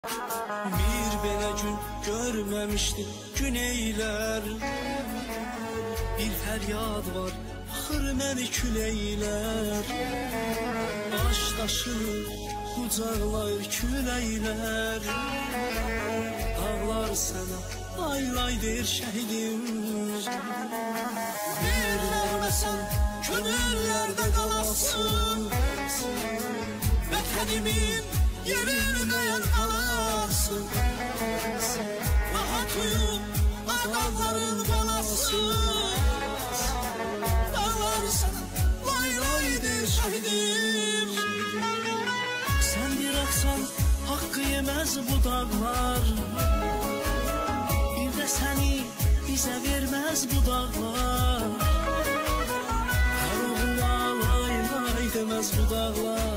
Bir belə gün görməmişdim güneylər. Bir fəryad var, axır məni küləklər. Baş daşını qucaqlayır küləklər. Dağlar sənə lay lay deyir şəhidim. Verməsən könüllərdə qalasın. Vətənimin yerilməyən anasın. Rahat uyum adamların balasın. Dağlar sana lay lay deyir şəhidim. Sən bir aksan haqqı yemez bu dağlar. Bir də səni bizə verməz bu dağlar. Hər oğula lay lay deməz bu dağlar.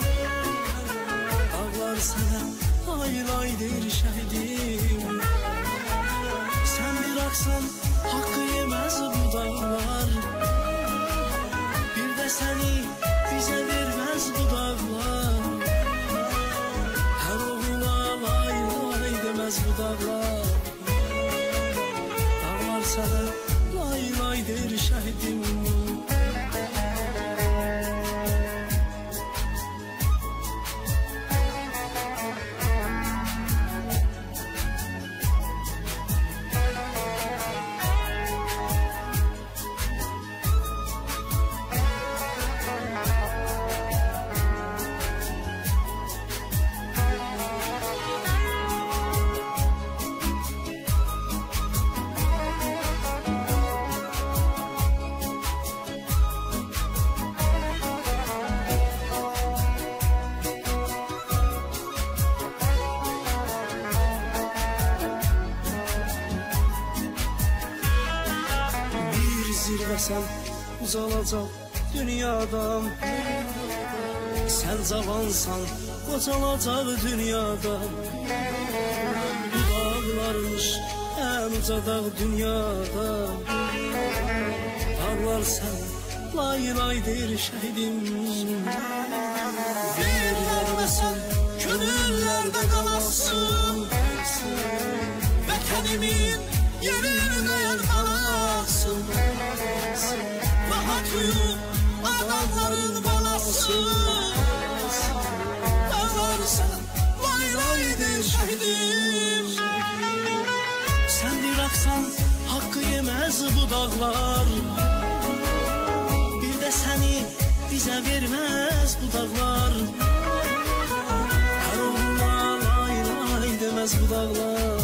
Dağlar sənə lay lay deyir şəhidim. Sən bir aksan haqqı yemez bu dağlar. Bir də səni bizə verməz bu dağlar. Hər oğula lay lay deməz bu dağlar. Dağlar sənə lay lay deyir şəhidim. Zirvəsən ucalacaq dünyadan. Sən cavansan qocalacaq dünyadan. Bu dağlarmış ən uca dağ dünyada. Dağlar sən lay lay deyir şəhidim. Verməsən könüllərdə qalasın. Vətənimin yerilməyən anasın. Rahat uyum adamların balasın. Dağlar sana lay lay deyir şəhidim. Sən bir aksan haqqı yemez bu dağlar. Bir də səni bizə verməz bu dağlar. Hər oğula lay lay deməz bu dağlar.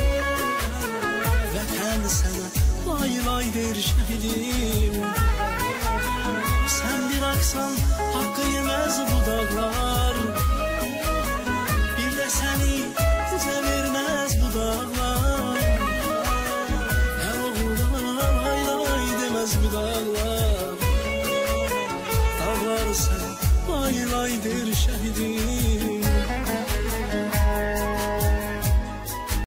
Vətən sənə lay lay deyir şəhidim. Sən bir aksan haqqı yemez bu dağlar. Bir də səni bizə verməz bu dağlar. Hər oğula lay lay deməz bu dağlar. Dağlar sənə lay lay deyir şəhidim.